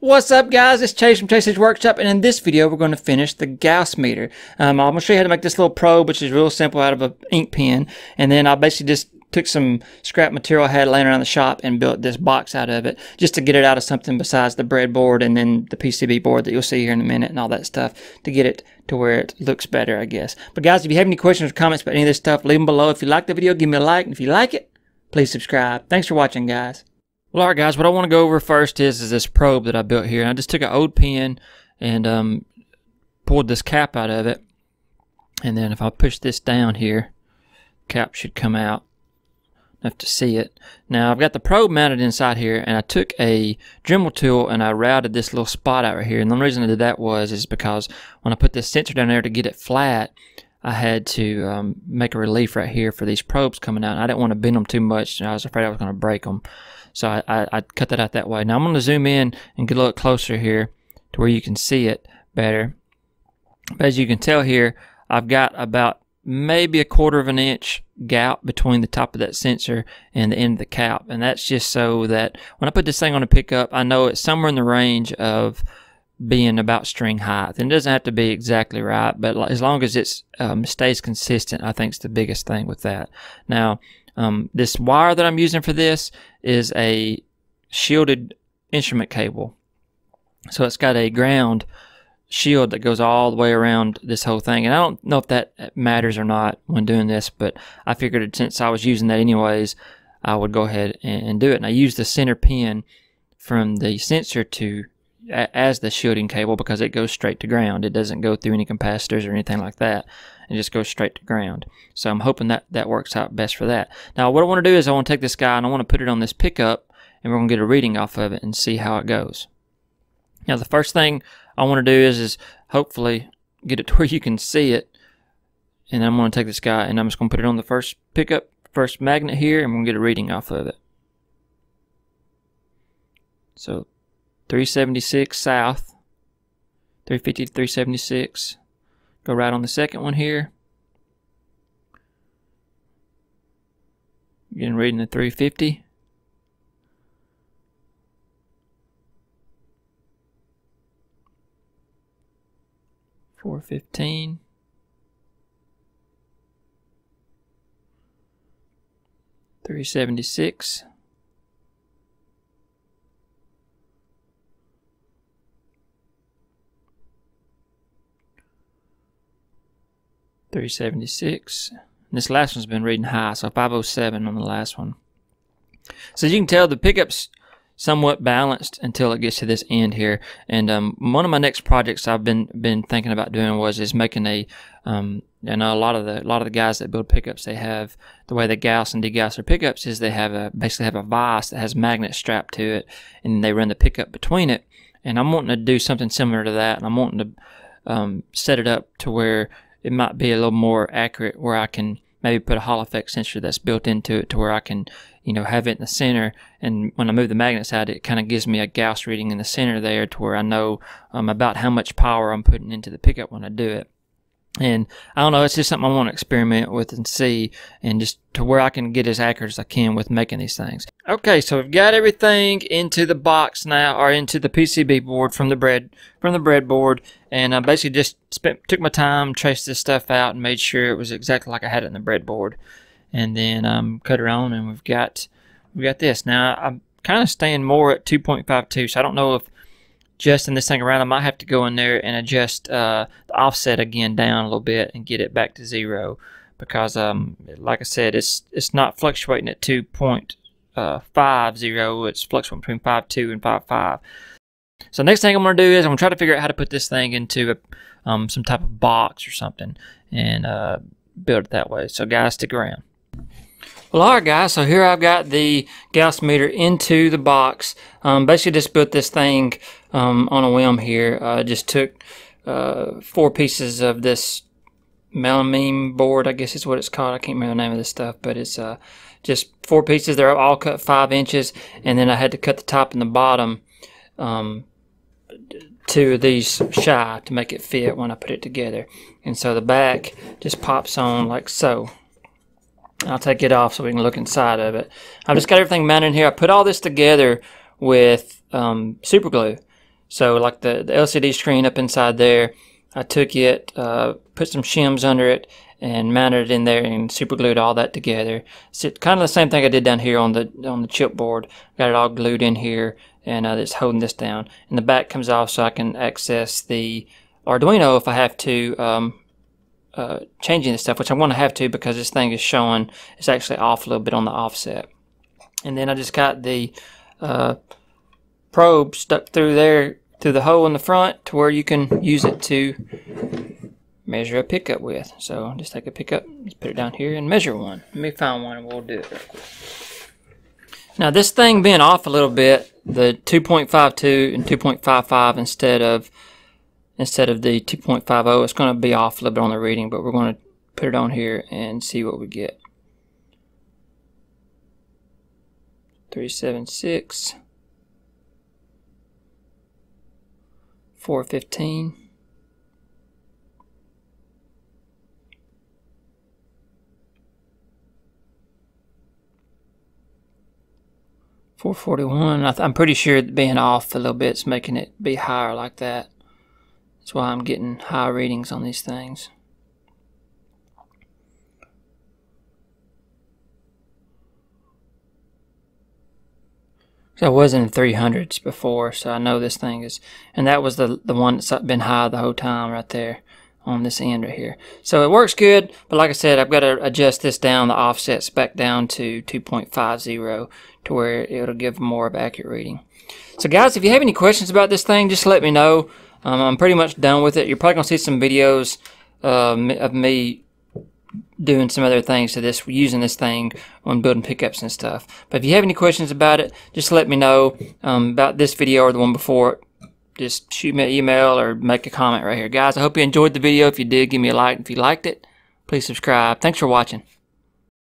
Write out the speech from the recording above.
What's up, guys? It's Chase from Chase's Workshop, and in this video we're going to finish the Gauss meter. I'm going to show you how to make this little probe, which is real simple, out of an ink pen. And then I basically just took some scrap material I had laying around the shop and built this box out of it, just to get it out of something besides the breadboard and then the PCB board that you'll see here in a minute and all that stuff, to get it to where it looks better, I guess. But guys, if you have any questions or comments about any of this stuff, leave them below. If you like the video, give me a like, and if you like it, please subscribe. Thanks for watching, guys. Well, alright guys, what I want to go over first is this probe that I built here. And I just took an old pen and pulled this cap out of it. And then if I push this down here, cap should come out enough to see it. Now I've got the probe mounted inside here, and I took a Dremel tool and I routed this little spot out right here. And the only reason I did that is because when I put this sensor down there to get it flat, I had to make a relief right here for these probes coming out. I didn't want to bend them too much, and I was afraid I was going to break them. So I cut that out that way. Now I'm going to zoom in and get a little closer here to where you can see it better. But as you can tell here, I've got about maybe 1/4 of an inch gap between the top of that sensor and the end of the cap. And that's just so that when I put this thing on a pickup, I know it's somewhere in the range of being about string height. And it doesn't have to be exactly right, but as long as it stays consistent, I think is the biggest thing with that. Now, this wire that I'm using for this is a shielded instrument cable. So it's got a ground shield that goes all the way around this whole thing. And I don't know if that matters or not when doing this, but I figured since I was using that anyways, I would go ahead and do it. And I used the center pin from the sensor as the shielding cable because it goes straight to ground. It doesn't go through any capacitors or anything like that. It just goes straight to ground. So I'm hoping that works out best for that. Now what I want to do is I want to take this guy and I want to put it on this pickup, and we're going to get a reading off of it and see how it goes. Now the first thing I want to do is hopefully get it to where you can see it. And I'm going to take this guy and I'm just going to put it on the first pickup, first magnet here, and we're going to get a reading off of it. So 376 south, 350 to 376. Go right on the second one here. Getting reading the 350. $415. $376. $376. This last one's been reading high, so 507 on the last one. So as you can tell, the pickup's somewhat balanced until it gets to this end here. And one of my next projects I've been thinking about doing is making a I know a lot of the guys that build pickups, they have the way they Gauss and degauss their pickups is they basically have a vise that has magnets strapped to it, and they run the pickup between it. And I'm wanting to do something similar to that, and I'm wanting to set it up to where it might be a little more accurate, where I can maybe put a Hall effect sensor that's built into it to where I can, have it in the center, and when I move the magnets out, it kind of gives me a Gauss reading in the center there to where I know about how much power I'm putting into the pickup when I do it. And I don't know, it's just something I want to experiment with and see, and just to where I can get as accurate as I can with making these things. Okay, so we've got everything into the box now, or into the PCB board from the breadboard, and I basically just took my time, traced this stuff out, and made sure it was exactly like I had it in the breadboard, and then cut her on, and we've got this. Now I'm kind of staying more at 2.52, so I don't know if adjusting this thing around, I might have to go in there and adjust the offset again down a little bit and get it back to 0, because like I said, it's not fluctuating at 2.50, it's fluctuating between 5.2 and 5.5. So next thing I'm going to do is I'm going to try to figure out how to put this thing into some type of box or something and build it that way. So guys, stick around. Well, alright guys, so here I've got the Gauss meter into the box. Basically just built this thing on a whim here. Just took 4 pieces of this melamine board, I guess is what it's called. I can't remember the name of this stuff, but it's just 4 pieces. They're all cut 5 inches, and then I had to cut the top and the bottom 2 of these shy to make it fit when I put it together. And so the back just pops on like so. I'll take it off so we can look inside of it. I've just got everything mounted in here. I put all this together with super glue. So like the LCD screen up inside there, I took it, put some shims under it, and mounted it in there and super glued all that together. So kind of the same thing I did down here on the chipboard. Got it all glued in here, and it's holding this down. And the back comes off so I can access the Arduino if I have to, changing this stuff, which I'm going to have to because this thing is showing it's actually off a little bit on the offset. And then I just got the probe stuck through there, through the hole in the front, to where you can use it to measure a pickup with. So just take a pickup, just put it down here and measure one. Let me find one and we'll do it real quick. Now this thing being off a little bit, the 2.52 and 2.55 instead of the 2.50, it's going to be off a little bit on the reading, but we're going to put it on here and see what we get. 376, 415, 441. I'm pretty sure that being off a little bit is making it be higher like that. That's why I'm getting high readings on these things. So I was in the 300s before, so I know this thing is, and that was the one that's been high the whole time right there on this end right here. So it works good, but like I said, I've got to adjust this down, the offsets back down to 2.50 to where it'll give more of an accurate reading. So guys, if you have any questions about this thing, just let me know. I'm pretty much done with it. You're probably going to see some videos of me doing some other things to this, using this thing on building pickups and stuff. But if you have any questions about it, just let me know about this video or the one before it. Just shoot me an email or make a comment right here. Guys, I hope you enjoyed the video. If you did, give me a like. If you liked it, please subscribe. Thanks for watching.